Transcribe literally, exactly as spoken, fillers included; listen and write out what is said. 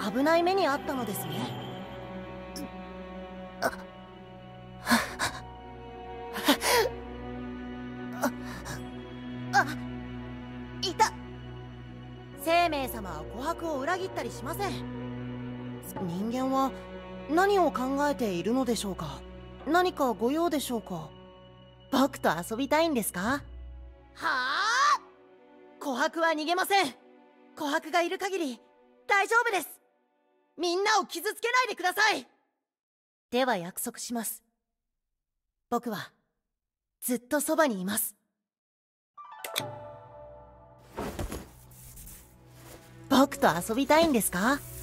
危ない目に遭ったのですね。あ、いた。生命様は琥珀を裏切ったりしません。人間は何を考えているのでしょうか。何かご用でしょうか。僕と遊びたいんですか。はあ、琥珀は逃げません。琥珀がいる限り大丈夫です。みんなを傷つけないでください。では約束します。僕はずっとそばにいます。僕と遊びたいんですか。